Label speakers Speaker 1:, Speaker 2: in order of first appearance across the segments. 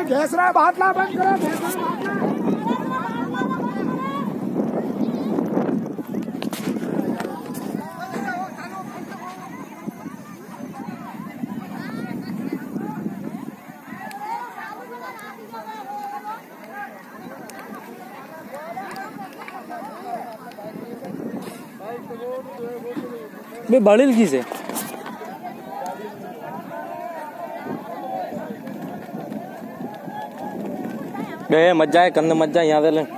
Speaker 1: Ghais रहा है, बात ला बंद करो।
Speaker 2: बड़िल की से बे मजा है कंद मजा यहाँ पे ले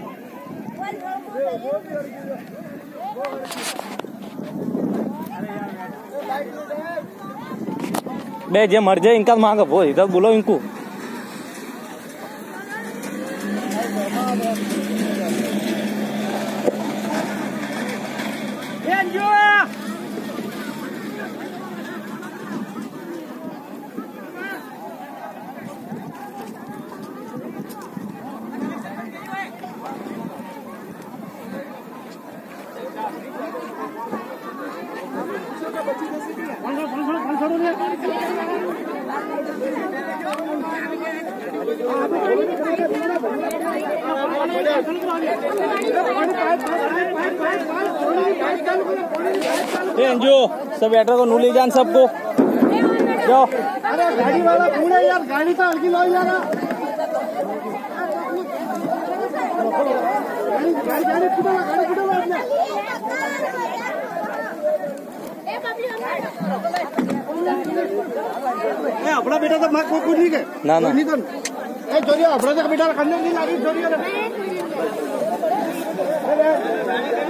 Speaker 2: बे जे मर जाए इनका मांग वो इधर बोलो इनको एनजीओ सब बैठो को नू ले जान सबको जाओ।
Speaker 1: अरे गाड़ी वाला कौन है यार, गाड़ी तो हल्की लो यार। गाड़ी अपना बेटा तो माँ को कुछ नहीं के
Speaker 2: ना ना
Speaker 1: नहीं तो जोरिया अपना बेटा करने नहीं लागी जोरिया